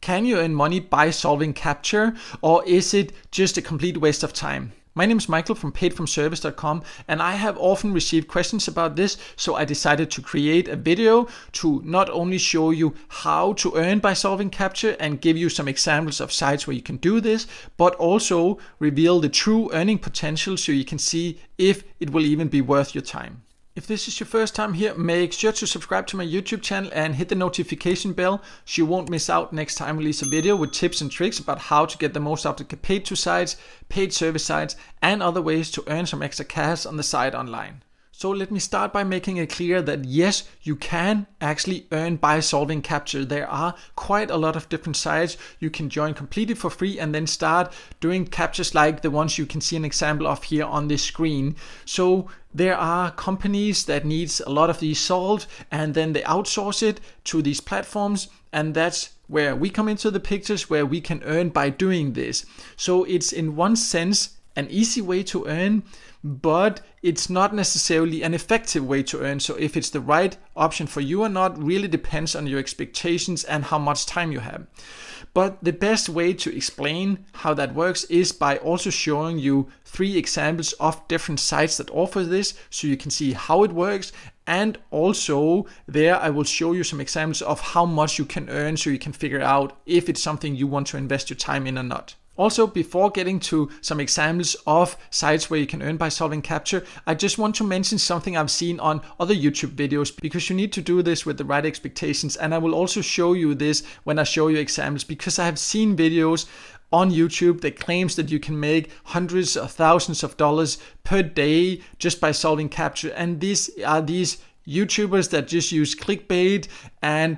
Can you earn money by solving Captcha, or is it just a complete waste of time? My name is Michael from paidfromservice.com, and I have often received questions about this, so I decided to create a video to not only show you how to earn by solving Captcha and give you some examples of sites where you can do this, but also reveal the true earning potential so you can see if it will even be worth your time. If this is your first time here, make sure to subscribe to my YouTube channel and hit the notification bell so you won't miss out next time I release a video with tips and tricks about how to get the most out of the paid to sites, paid service sites, and other ways to earn some extra cash on the site online. So let me start by making it clear that yes, you can actually earn by solving Captcha. There are quite a lot of different sites you can join completely for free and then start doing Captchas like the ones you can see an example of here on this screen. So there are companies that needs a lot of these solved and then they outsource it to these platforms, and that's where we come into the pictures, where we can earn by doing this. So it's in one sense an easy way to earn, but it's not necessarily an effective way to earn. So if it's the right option for you or not really depends on your expectations and how much time you have. But the best way to explain how that works is by also showing you 3 examples of different sites that offer this so you can see how it works. And also there I will show you some examples of how much you can earn so you can figure out if it's something you want to invest your time in or not. Also, before getting to some examples of sites where you can earn by solving Captcha, I just want to mention something I've seen on other YouTube videos, because you need to do this with the right expectations. And I will also show you this when I show you examples, because I have seen videos on YouTube that claims that you can make hundreds of thousands of dollars per day just by solving Captcha. And these are these YouTubers that just use clickbait and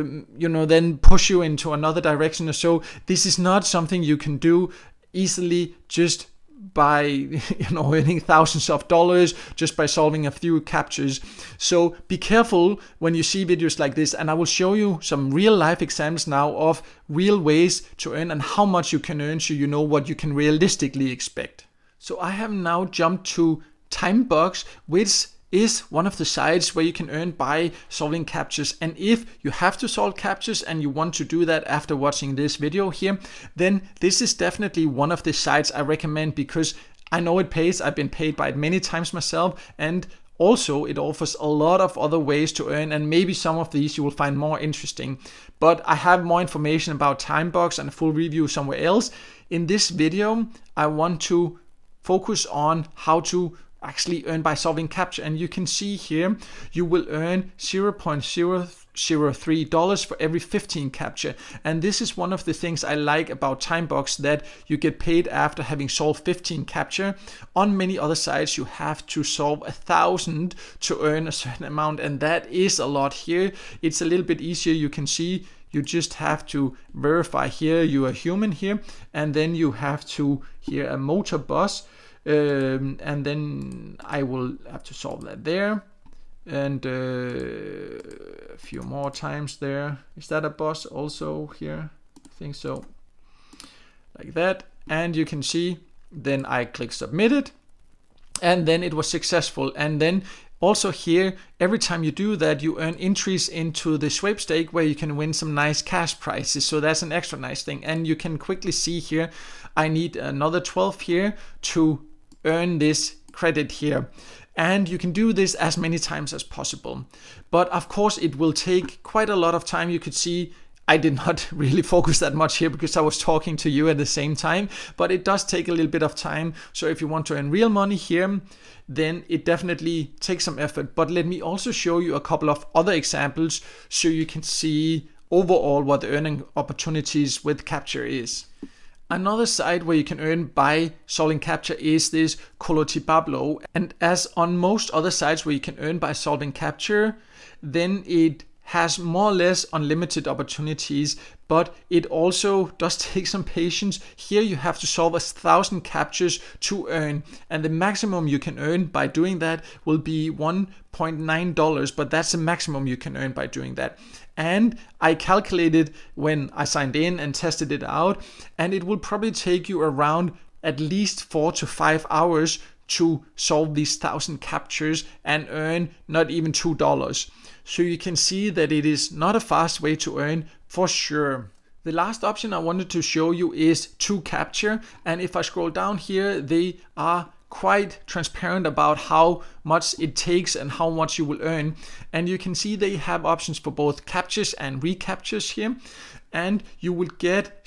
then push you into another direction or so. This is not something you can do easily just by earning thousands of dollars just by solving a few Captchas. So be careful when you see videos like this, and I will show you some real life examples now of real ways to earn and how much you can earn so you know what you can realistically expect. So I have now jumped to Timebox, which is one of the sites where you can earn by solving Captchas. And if you have to solve Captchas and you want to do that after watching this video here, then this is definitely one of the sites I recommend, because I know it pays. I've been paid by it many times myself, and also it offers a lot of other ways to earn, and maybe some of these you will find more interesting. But I have more information about Timebox and a full review somewhere else. In this video, I want to focus on how to actually earn by solving Captcha, and you can see here you will earn $0.003 for every 15 Captcha. And this is one of the things I like about Timebox, that you get paid after having solved 15 Captcha. On many other sites you have to solve 1,000 to earn a certain amount, and that is a lot. Here it's a little bit easier. You can see you just have to verify here you are human here, and then you have to here a motor bus. And then I will have to solve that there, and a few more times there. Is that a bus also here? I think so, like that. And you can see then I click submit it, and then it was successful. And then also here, every time you do that, you earn entries into the sweepstake where you can win some nice cash prizes. So that's an extra nice thing. And you can quickly see here I need another 12 here to earn this credit here, and you can do this as many times as possible. But of course it will take quite a lot of time. You could see I did not really focus that much here because I was talking to you at the same time, but it does take a little bit of time. So if you want to earn real money here, then it definitely takes some effort. But let me also show you a couple of other examples so you can see overall what the earning opportunities with Captcha is. Another site where you can earn by solving Captcha is this Colotibablo. And as on most other sites where you can earn by solving Captcha, then it has more or less unlimited opportunities, but it also does take some patience. Here you have to solve 1,000 Captchas to earn, and the maximum you can earn by doing that will be $1.9, but that's the maximum you can earn by doing that. And I calculated when I signed in and tested it out, and it will probably take you around at least 4 to 5 hours to solve these 1,000 Captchas and earn not even $2. So you can see that it is not a fast way to earn for sure. The last option I wanted to show you is to Captcha, and if I scroll down here, they are quite transparent about how much it takes and how much you will earn. And you can see they have options for both captchas and recaptchas here, and you will get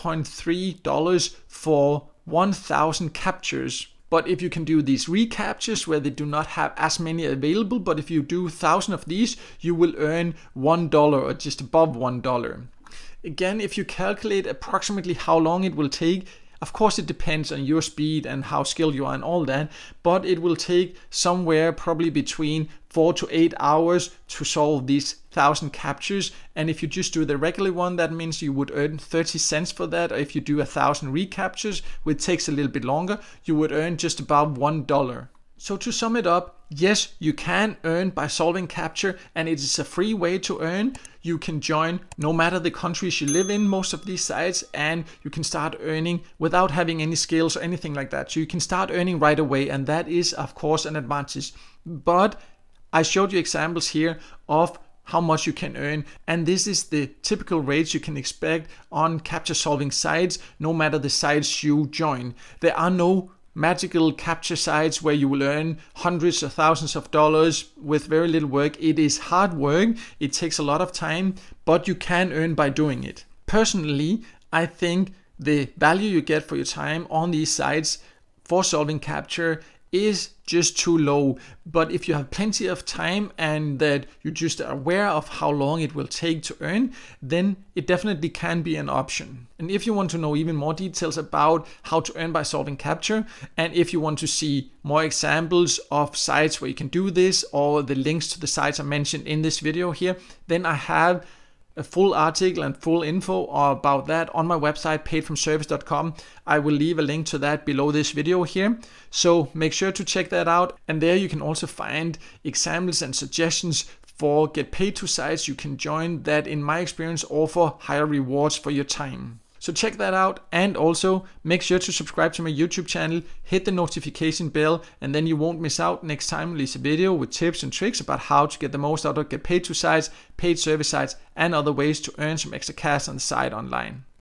$0.3 for 1,000 captures. But if you can do these recaptchas where they do not have as many available, but if you do 1,000 of these, you will earn $1 or just above $1. Again, if you calculate approximately how long it will take, of course it depends on your speed and how skilled you are and all that, but it will take somewhere probably between 4 to 8 hours to solve these 1,000 captures. And if you just do the regular one, that means you would earn 30 cents for that. Or if you do 1,000 recaptures, which takes a little bit longer, you would earn just about $1. So to sum it up, yes, you can earn by solving Captcha, and it is a free way to earn. You can join no matter the countries you live in, most of these sites, and you can start earning without having any skills or anything like that. So you can start earning right away, and that is of course an advantage. But I showed you examples here of how much you can earn, and this is the typical rates you can expect on Captcha solving sites, no matter the sites you join. There are no magical Captcha sites where you will earn hundreds or thousands of dollars with very little work. It is hard work, it takes a lot of time, but you can earn by doing it. Personally, I think the value you get for your time on these sites for solving Captcha is just too low. But if you have plenty of time and that you're just aware of how long it will take to earn, then it definitely can be an option. And if you want to know even more details about how to earn by solving Captcha, and if you want to see more examples of sites where you can do this, or the links to the sites I mentioned in this video here, then I have a full article and full info about that on my website, paidfromservice.com. I will leave a link to that below this video here. So make sure to check that out. And there you can also find examples and suggestions for get paid to sites you can join that, in my experience, offer higher rewards for your time. So check that out, and also make sure to subscribe to my YouTube channel, hit the notification bell, and then you won't miss out next time I release a video with tips and tricks about how to get the most out of get paid to sites, paid service sites, and other ways to earn some extra cash on the side online.